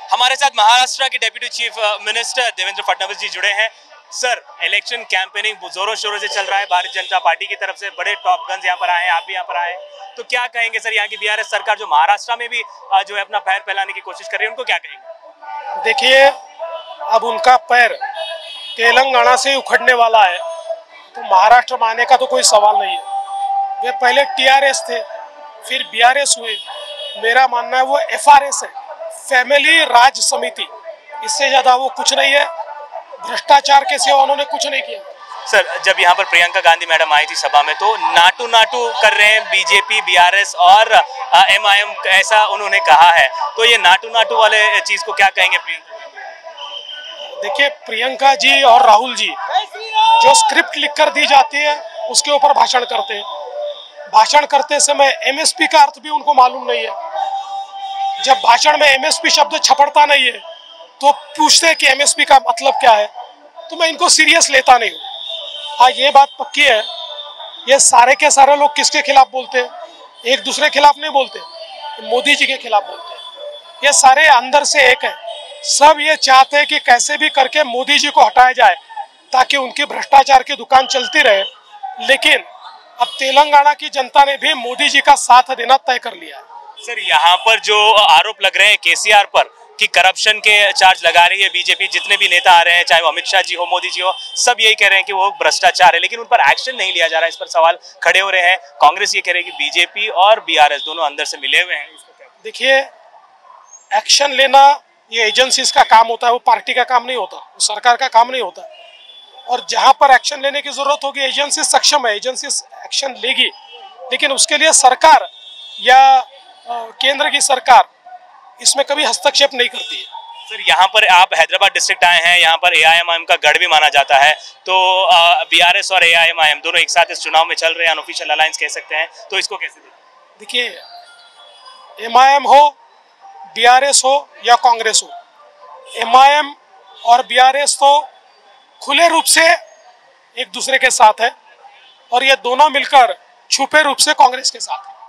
हमारे साथ महाराष्ट्र के deputy chief minister Devendra Fadnavis ji जुड़े हैं। सर, इलेक्शन कैंपेनिंग जोरों शोरों से चल रहा है। भारतीय जनता पार्टी की तरफ से बड़े टॉप गन्स यहाँ पर आए हैं, आप भी यहाँ पर आए हैं, तो क्या कहेंगे सर? यहाँ की बीआरएस सरकार जो महाराष्ट्र में भी जो है अपना पैर फैलाने की कोशिश कर रही है, उनको क्या कहेंगे? देखिए, अब उनका पैर तेलंगाना से उखड़ने वाला है, तो महाराष्ट्र में आने का तो कोई सवाल नहीं है। वे पहले टीआरएस थे, फिर बीआरएस हुए। मेरा मानना है वो एफआरएस है, फैमिली राज समिति, इससे ज्यादा वो कुछ नहीं है। भ्रष्टाचार के सिवा उन्होंने कुछ नहीं किया। सर, जब यहाँ पर प्रियंका गांधी मैडम आई थी सभा में, तो नाटू नाटू कर रहे हैं बीजेपी, बीआरएस और एमआईएम, ऐसा उन्होंने कहा है। तो ये नाटू नाटू वाले चीज को क्या कहेंगे प्रियंका? देखिए, प्रियंका जी और राहुल जी जो स्क्रिप्ट लिखकर दी जाती है उसके ऊपर भाषण करते हैं। भाषण करते समय एमएसपी का अर्थ भी उनको मालूम नहीं है। जब भाषण में एमएसपी शब्द छपड़ता नहीं है तो पूछते हैं कि एमएसपी का मतलब क्या है, तो मैं इनको सीरियस लेता नहीं हूँ। हाँ, ये बात पक्की है, ये सारे के सारे लोग किसके खिलाफ बोलते हैं? एक दूसरे के खिलाफ नहीं बोलते, मोदी जी के खिलाफ बोलते हैं। ये सारे अंदर से एक है, सब ये चाहते हैं कि कैसे भी करके मोदी जी को हटाया जाए ताकि उनकी भ्रष्टाचार की दुकान चलती रहे। लेकिन अब तेलंगाना की जनता ने भी मोदी जी का साथ देना तय कर लिया है। सर, यहाँ पर जो आरोप लग रहे हैं केसीआर पर कि करप्शन के चार्ज लगा रही है बीजेपी, जितने भी नेता आ रहे हैं, चाहे वो अमित शाह जी हो, मोदी जी हो, सब यही कह रहे हैं कि वो भ्रष्टाचार है, लेकिन उन पर एक्शन नहीं लिया जा रहा है। इस पर सवाल खड़े हो रहे हैं। कांग्रेस ये कह रही है कि बीजेपी और बीआरएस दोनों अंदर से मिले हुए हैं। देखिए, एक्शन लेना ये एजेंसीज का काम होता है, वो पार्टी का काम नहीं होता, वो सरकार का काम नहीं होता। और जहां पर एक्शन लेने की जरूरत होगी, एजेंसी सक्षम है, एजेंसी एक्शन लेगी, लेकिन उसके लिए सरकार या केंद्र की सरकार इसमें कभी हस्तक्षेप नहीं करती है। सर, यहाँ पर आप हैदराबाद डिस्ट्रिक्ट आए हैं, यहाँ पर एआईएमआईएम का गढ़ भी माना जाता है, तो बीआरएस और एआईएमआईएम दोनों एक साथ इस चुनाव में चल रहे हैं, अनऑफिशियल अलायंस कह सकते हैं, तो इसको कैसे देखिए? एमआईएम हो, बीआरएस हो या कांग्रेस हो, एमआईएम और बीआरएस तो खुले रूप से एक दूसरे के साथ है और ये दोनों मिलकर छुपे रूप से कांग्रेस के साथ है।